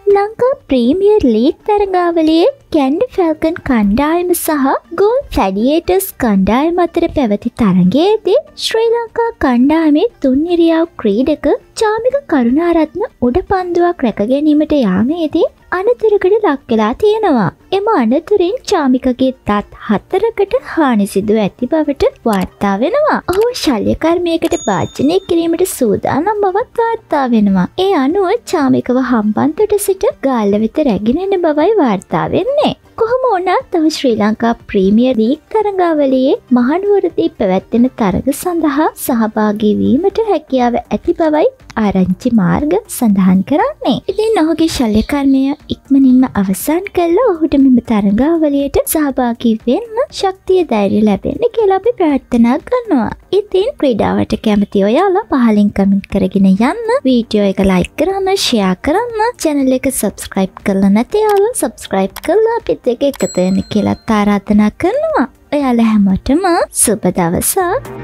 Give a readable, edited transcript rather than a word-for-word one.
Lanka Premier League තරගාවලියේ Kandy Falcons කණ්ඩායම සහ ගෝල් ෆැඩියේටර්ස් කණ්ඩායම අතර පැවති තරගයේදී ශ්‍රී ලංකා කණ්ඩායමේ තුන්නිරියාව් ක්‍රීඩක චාමික කරුණාරත්න උඩ පන්දුවක් රැක ගැනීමට යාමේදී අනතුරකට ලක් වෙලා තියෙනවා. එම අනතුරින් චාමිකගේ දත් 4කට හානි සිදුව ඇති බවට වාර්තා වෙනවා. ඔහු ශල්‍ය කර්මයකට භාජනය කිරීමට සූදානම් බවත් වාර්තා වෙනවා. ඒ අනුව චාමිකව හම්බන්තොට සිට ගාල්ල වෙත රැගෙන එන බවයි වාර්තා වෙන්නේ. කොහොම වුණත් තම ශ්‍රී ලංකා ප්‍රීමියර් ලීග් තරගාවලියේ මහනුවරදී පැවැත්වෙන තරග සඳහා සහභාගී වීමට හැකියාව ඇති බවයි ආරංචි මාර්ග සඳහන් කරන්නේ. ඉතින් ඔහුගේ ශල්‍ය කර්මය ඉක්මනින්ම අවසන් කළා ඔහුට මෙම තරගාවලියට සහභාගී වෙන්න ශක්තිය ධෛර්යය ලැබෙන්න කියලා අපි ප්‍රාර්ථනා කරනවා. ඉතින් ක්‍රීඩාවට කැමති ඔයාලා පහලින් කමෙන්ට් කරගෙන යන්න, වීඩියෝ එක ලයික් කරන්න, ෂෙයා කරන්න, channel එක subscribe කරලා නැති අයලා subscribe කරලා අපිත් එක්ක එකතු වෙන්න කියලා ආරාධනා කරනවා. ඔයාලා හැමෝටම සුබ දවසක්.